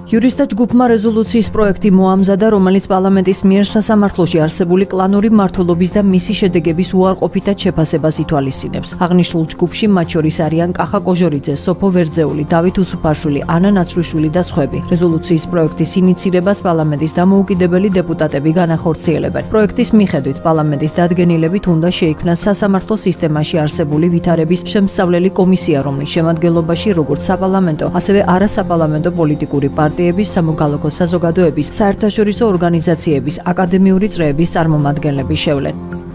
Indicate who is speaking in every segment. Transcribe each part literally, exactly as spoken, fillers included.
Speaker 1: Იურისტთა ჯგუფმა რეზოლუციის პროექტი მოამზადა, რომელიც პარლამენტის მიერ სასამართლოში არსებული კლანური მმართველობის და მისი შედეგების უარყოფითად შეფასებას ითვალისწინებს. აღნიშნულ ჯგუფში მათ შორის არიან კახა კოჟორიძე, სოფო ვერძეული, დავით უსუფაშვილი, ანა ნაცრუშვილი და სხვები. რეზოლუციის პროექტის ინიცირებას პარლამენტის დამოუკიდებელი დეპუტატები განახორციელებენ. პროექტის მიხედვით პარლამენტის დადგენილებით უნდა შეიქმნას სასამართლო სისტემაში არსებული ვითარების შემსწავლელი კომისია, რომლის შემადგენლობაში როგორც საპარლამენტო, ასევე არასაპარლამენტო პოლიტიკური პარტიები სამოქალაქო საზოგადოების, საერთაშორისო ორგანიზაციების, აკადემიური წრეების წარმომადგენლები შევლენ.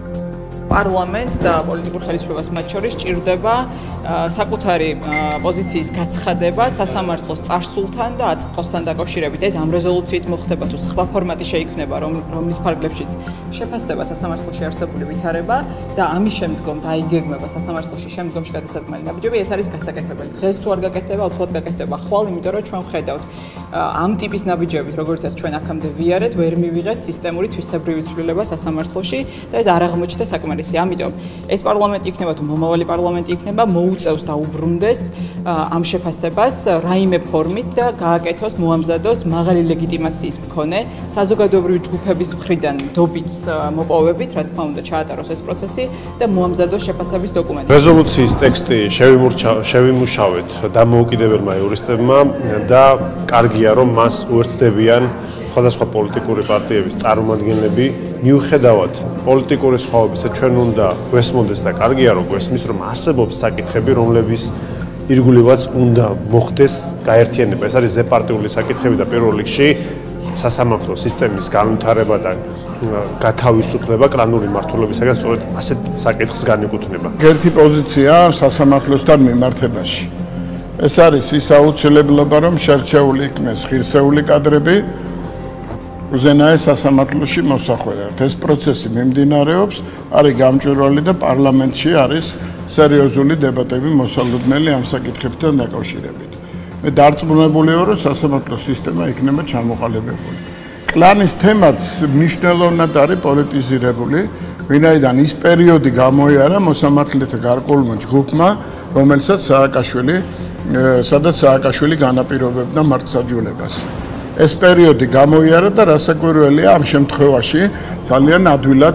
Speaker 2: პარლამენტს და პოლიტიკურ ხელისუფლებას მათ შორის ჭირდება საკუთარი პოზიციის გაცხადება სასამართლოს წარსულთან და აწყოსთან დაკავშირებით. ეს ამ რეზოლუციით მოხდება თუ სხვა ფორმატი შეიქმნება, რომლის ფარგლებშიც შეფასდება სასამართლოში არსებული ვითარება და ამის შემდგომ დაიგეგმება სასამართლოში შემდგომში გადასატმელი ნაბიჯები. ეს არის გასაკეთებელი. დღეს თუ არ გაკეთდება, უცბად გაკეთდება ხვალ, იმიტომ რომ ჩვენ ვხედავთ ამ ტიპის ნაბიჯებით, როგორიცაც ჩვენ აქამდე ვიარეთ, ვერ მივიღეთ სისტემური თვისებრივი ცვლილება სასამართლოში და ეს არ აღმოჩნდა საკმარისი. ამიტომ ეს პარლამენტი იქნება თუ მომავალი პარლამენტი იქნება, მოუწევს და უბრუნდეს ამ შეფასებას რაიმე ფორმით და გააკეთოს, მოამზადოს მაღალი ლეგიტიმაციის მქონე საზოგადოებრივი ჯგუფების მხრიდან დობით მოპოვებით, რა თქმა უნდა, ჩაატაროს ეს პროცესი და მოამზადოს შეფასების დოკუმენტი.
Speaker 3: რეზოლუციის ტექსტი შევიმუშავეთ დამოუკიდებელმა იურისტებმა და კარგია, რომ მას უერთდებიან სხვადასხვა პოლიტიკური პარტიების წარმომადგენლები. მიუხედავად პოლიტიკური სხვაობისა, ჩვენ უნდა გვესმოდეს და კარგია, რომ გვესმის, რომ არსებობს საკითხები, რომლების ირგვლივაც უნდა მოხდეს გაერთიანება. ეს არის ზეპარტიული საკითხები და პირველ რიგში სასამართლო სისტემის განვითარება და გათავისუფლება კლანური მმართველობისაგან სწორედ ასეთ საკითხს განეკუთვნება.
Speaker 4: ერთი პოზიცია სასამართლოსთან მიმართებაში. ეს არის ის აუცილებლობა, რომ შერჩეული იქნეს ღირსეული კადრები უზენაეს სასამართლოში მოსახვედრად. ეს პროცესი მიმდინარეობს, არის გამჭვირვალე და პარლამენტში არის სერიოზული დებატები მოსალოდნელი ამ საკითხებთან დაკავშირებით. მე დარწმუნებული ვარ, რომ სასამართლო სისტემა იქნება ჩამოყალიბებული. კლანის თემაც მნიშვნელოვნად არის პოლიტიზირებული, ვინაიდან ის პერიოდი გამოიარა მოსამართლეთა გარკვეულმა ჯგუფმა, რომელსაც სააკაშვილი, სადაც სააკაშვილი განაპირობებდა მართლმსაჯულებას. ეს პერიოდი გამოიარა და რასაკვირველია ამ შემთხვევაში ძალიან ადვილად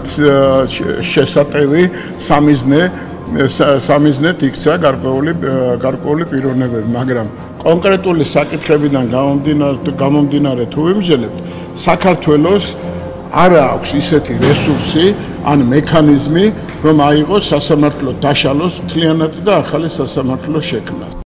Speaker 4: შესატევი სამიზნე სამიზნედ იქცა გარკვეული გარკვეული პიროვნებები, მაგრამ კონკრეტული საკითხებიდან გამომდინარე თუ ვიმსჯელებთ, საქართველოს არ აქვს ისეთი რესურსი ან მექანიზმი, რომ აიღოს სასამართლო დაშალოს მთლიანად და ახალი სასამართლო შექმნა.